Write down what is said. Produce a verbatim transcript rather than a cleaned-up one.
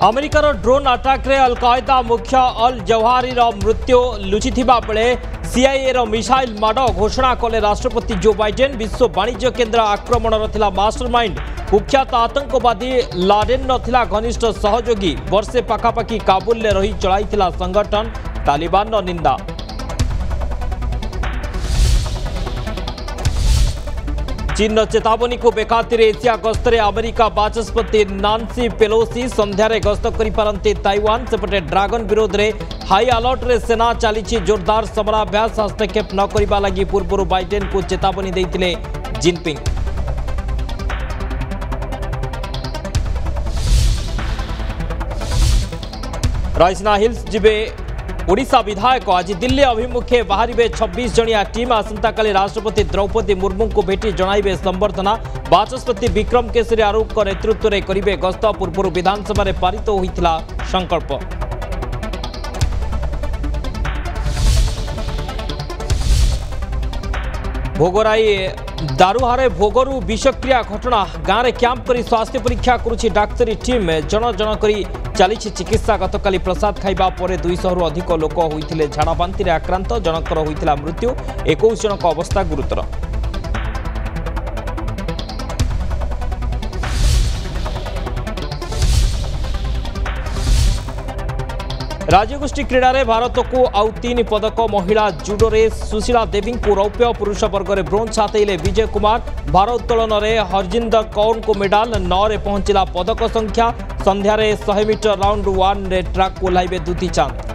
अमेरिकार drone attack रे अल कायदा मुख्य अल जवाहिरी मृत्यु लुचिथिबा बेले सीआईए रो मिसाइल माड घोषणा कले राष्ट्रपति जो बाइडेन। विश्व वाणिज्य केन्द्र आक्रमण थिला मास्टरमाइंड कुख्यात आतंकवादी लाडेन थिला घनिष्ठ सहयोगी। वर्षे पाखापाखि काबुल में रही चलाइथिला संगठन। तालिबान निंदा। चीन चेतावनी को बेखातिर एशिया गस्तरे अमेरिका बाचस्पति नांसी पेलोसी संध्यारे गस्त करिपारंती ताइवान। सेपटे ड्रागन विरोध रे हाई अलर्ट रे सेना चली जोरदार समराभ्यास। हस्तक्षेप न करबा लगी पूर्व बाइडेन को चेतावनी देइतिले जिनपिंग। रायसीना हिल्स जिबे ओडिशा विधायक। आज दिल्ली अभिमुखे बाहर छब्बीस जनिया टीम। आसंता काली राष्ट्रपति द्रौपदी मुर्मू को भेटी जणाइबे संबर्धना। बाचस्पति विक्रम केसरी आरूख नेतृत्व में करिबे गस्त। पूर्व विधानसभा रे पारित होइतिला संकल्प। भोगराई दारुहारे भोगरू विषक्रिया घटना। गाँव में कैंप करी स्वास्थ्य परीक्षा करुछि डाक्तरी टीम। जन जन करी चली चिकित्सा। गतकाली प्रसाद खाइबा परे दुईश रु अधिक लोक होइतिले झाड़ा बांति आक्रांत। जनकर होइतिला मृत्यु। इक्कीस जनक अवस्था गुरुतर। राज्यगोष्ठी क्रीड़ा रे भारत को आउ तीन पदक। महिला जुडोरे सुशीला देवी को रौप्य। पुरुष वर्ग में ब्रोंज हातेइले विजय कुमार। भारोत्तोलन में हरजिंदर कौर को मेडाल। नौ रे पहुंचला पदक संख्या। संध्यारे सौ मीटर राउंड वन रे ट्रैक को ओह्लाइबे दुती चांद।